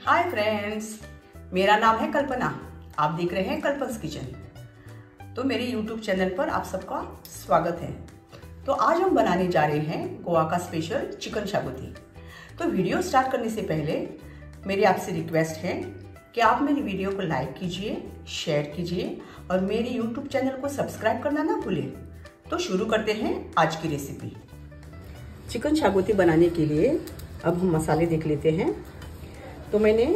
Hi friends, मेरा नाम है कल्पना। आप देख रहे हैं कल्पन्स किचन। तो मेरे यूट्यूब चैनल पर आप सबका स्वागत है। तो आज हम बनाने जा रहे हैं गोवा का स्पेशल चिकन शागोती। तो वीडियो स्टार्ट करने से पहले मेरी आपसे रिक्वेस्ट है कि आप मेरी वीडियो को लाइक कीजिए, शेयर कीजिए और मेरे यूट्यूब चैनल को सब्सक्राइब करना ना भूलें। तो शुरू करते हैं आज की रेसिपी। चिकन शागोती बनाने के लिए अब हम मसाले देख लेते हैं। तो मैंने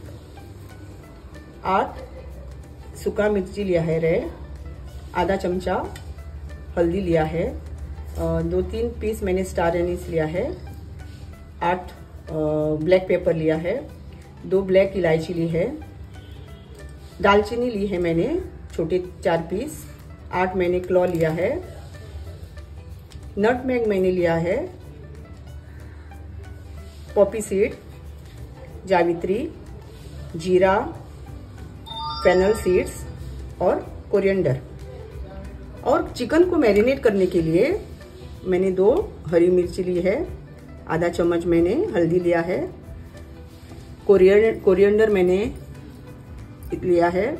8 सूखा मिर्ची लिया है रेड, आधा चमचा हल्दी लिया है, 2-3 पीस मैंने स्टार एनीस लिया है, 8 ब्लैक पेपर लिया है, 2 ब्लैक इलायची ली है, दालचीनी ली है मैंने छोटे 4 पीस, 8 मैंने क्लॉ लिया है, नटमेग मैंने लिया है, पॉपी सीड, जावित्री, जीरा, फेनल सीड्स और कोरिएंडर। और चिकन को मैरिनेट करने के लिए मैंने 2 हरी मिर्ची ली है, आधा चम्मच मैंने हल्दी लिया है, कोरिएंडर मैंने लिया है,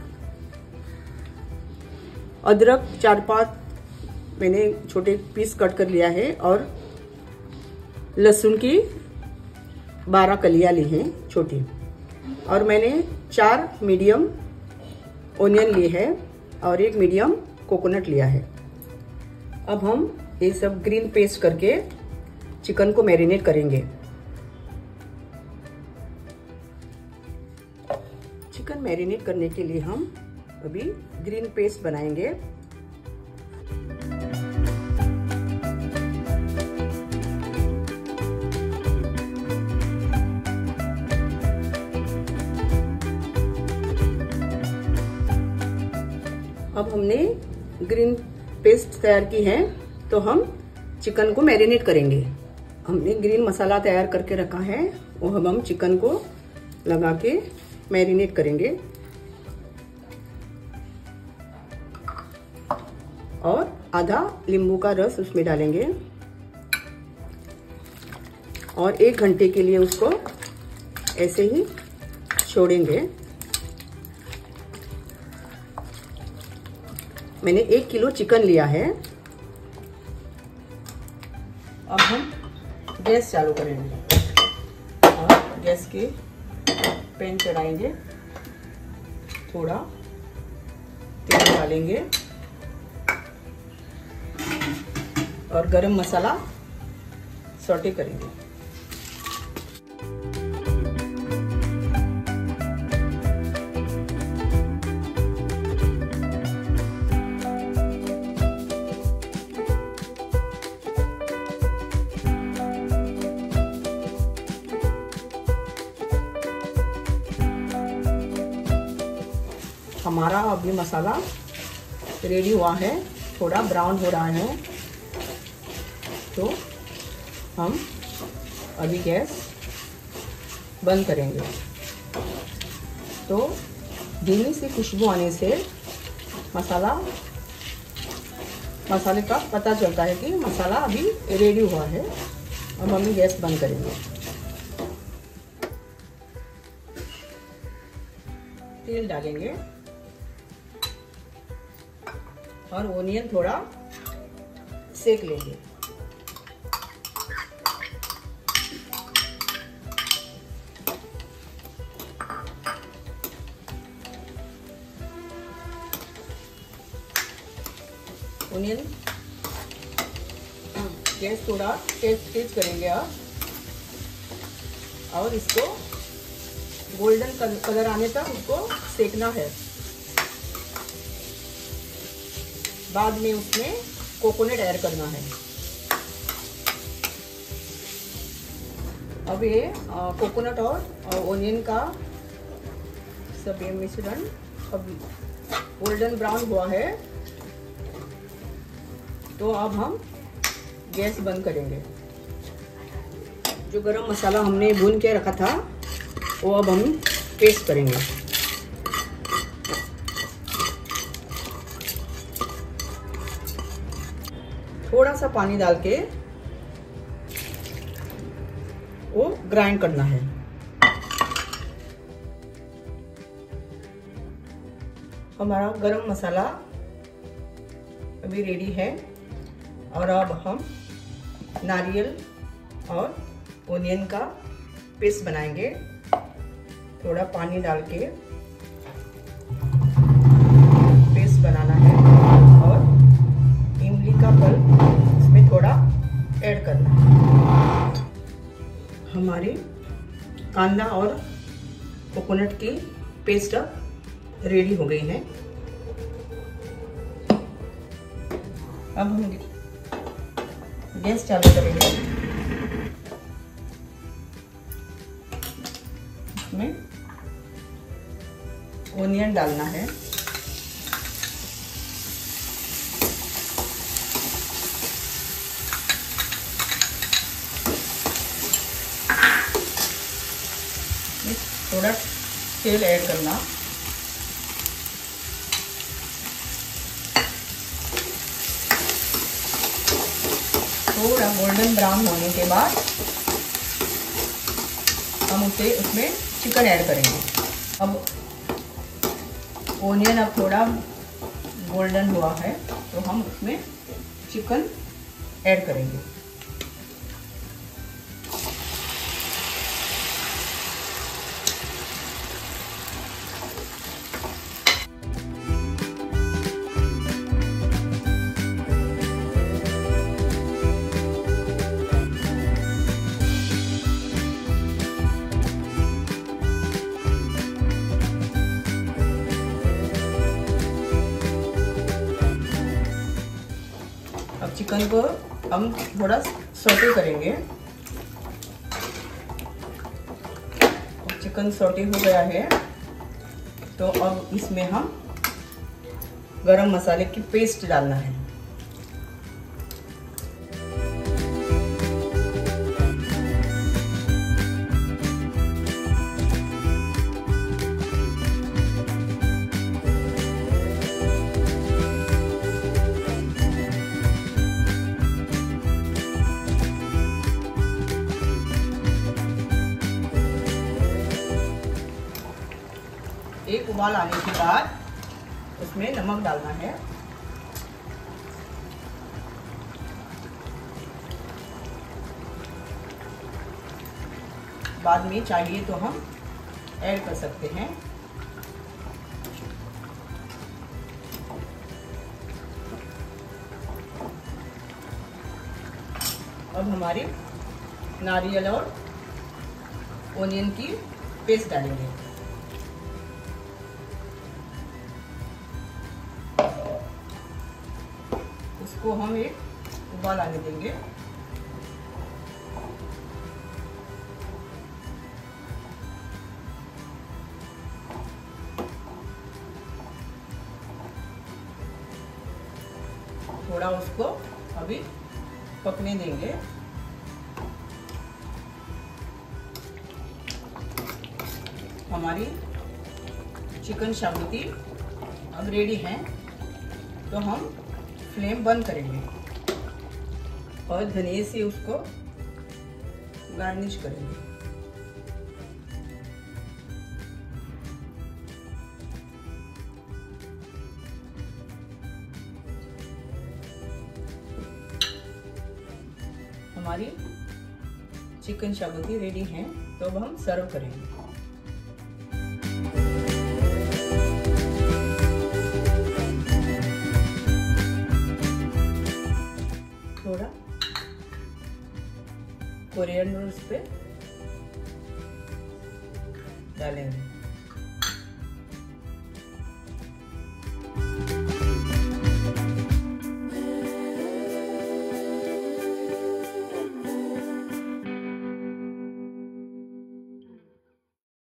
अदरक 4-5 मैंने छोटे पीस कट कर लिया है और लहसुन की 12 कलियां ली हैं छोटी, और मैंने 4 मीडियम ओनियन लिए है और 1 मीडियम कोकोनट लिया है। अब हम ये सब ग्रीन पेस्ट करके चिकन को मैरिनेट करेंगे। चिकन मैरिनेट करने के लिए हम अभी ग्रीन पेस्ट बनाएंगे। अब हमने ग्रीन पेस्ट तैयार की है, तो हम चिकन को मैरिनेट करेंगे। हमने ग्रीन मसाला तैयार करके रखा है, वो हम चिकन को लगा के मैरिनेट करेंगे। और आधा नींबू का रस उसमें डालेंगे और 1 घंटे के लिए उसको ऐसे ही छोड़ेंगे। मैंने 1 किलो चिकन लिया है। अब हम गैस चालू करेंगे और गैस के पैन चढ़ाएंगे, थोड़ा तेल डालेंगे और गरम मसाला सौटे करेंगे। हमारा अभी मसाला रेडी हुआ है, थोड़ा ब्राउन हो रहा है, तो हम अभी गैस बंद करेंगे। तो धीमी सी खुशबू आने से मसाले का पता चलता है कि मसाला अभी रेडी हुआ है। अब हम गैस बंद करेंगे। तेल डालेंगे और ओनियन थोड़ा सेक लेंगे। ओनियन गैस थोड़ा तेज करेंगे आप, और इसको गोल्डन कलर आने तक उसको सेकना है। बाद में उसमें कोकोनट ऐड करना है। अब ये कोकोनट और ओनियन का सब ये मिश्रण अब गोल्डन ब्राउन हुआ है, तो अब हम गैस बंद करेंगे। जो गरम मसाला हमने भून के रखा था वो अब हम पेस्ट करेंगे। थोड़ा सा पानी डाल के वो ग्राइंड करना है। हमारा गरम मसाला अभी रेडी है और अब हम नारियल और ओनियन का पेस्ट बनाएंगे। थोड़ा पानी डाल के पेस्ट बनाना है और इमली का पल्प इसमें थोड़ा ऐड करना है। हमारी कांदा और कोकोनट की पेस्ट अब रेडी हो गई है। अब हम गैस चालू करेंगे। इसमें ओनियन डालना है। थोड़ा तेल ऐड करना। थोड़ा गोल्डन ब्राउन होने के बाद हम उसमें चिकन ऐड करेंगे। अब ओनियन अब थोड़ा गोल्डन हुआ है तो हम उसमें चिकन ऐड करेंगे। अब चिकन को हम थोड़ा सौटे करेंगे। चिकन सौटे हो गया है तो अब इसमें हम गरम मसाले की पेस्ट डालना है। एक उबाल आने के बाद उसमें नमक डालना है। बाद में चाहिए तो हम ऐड कर सकते हैं। अब हमारी नारियल और ओनियन की पेस्ट डालेंगे। इसको हम एक उबाल आने देंगे। थोड़ा उसको अभी पकने देंगे। हमारी चिकन शाबूती अब रेडी है तो हम फ्लेम बंद करेंगे और धनिया से उसको गार्निश करेंगे। हमारी चिकन शाबूती रेडी है तो अब हम सर्व करेंगे। थोड़ा कोरिएंडर उस पे डालेंगे।